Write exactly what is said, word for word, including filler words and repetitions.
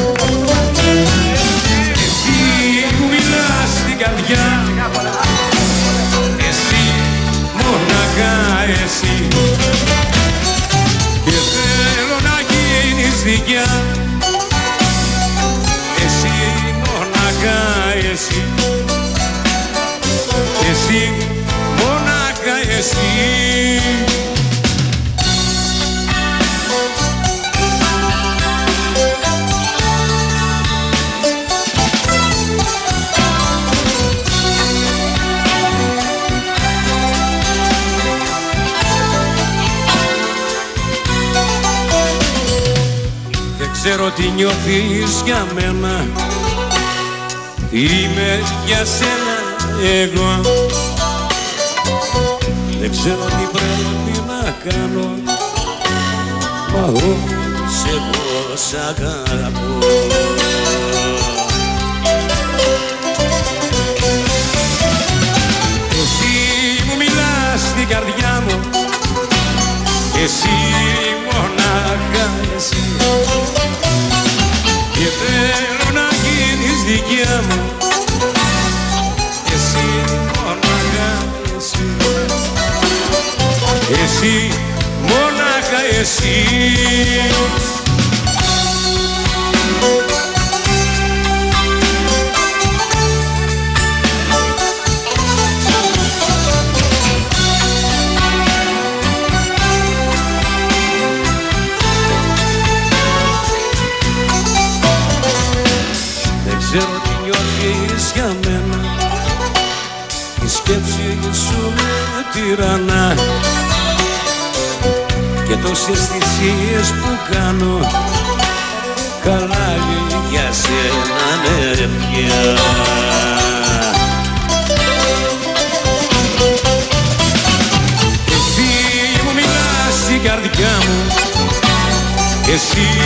Εσύ που μιλάς στην καρδιά, εσύ, μονάχα εσύ, και θέλω να γίνεις δικιά. Εσύ, μονάχα εσύ, εσύ, μονάχα εσύ. Δεν ξέρω τι νιώθεις για μένα, είμαι για σένα εγώ. Δεν ξέρω τι πρέπει να κάνω, μα όμως εγώ σ' αγαπώ. Εσύ μου μιλάς στην καρδιά μου, εσύ, μονάχα εσύ, και θέλω να γίνεις δικιά μου. Εσύ, μονάχα εσύ, εσύ, μονάχα εσύ. Δεν ξέρω τι νιώθεις για μένα, η σκέψη σου με τυραννά, και τόσες θυσίες που κάνω, καλά για σένα ναι πια. Εσύ μου μιλάς στην καρδιά μου, εσύ,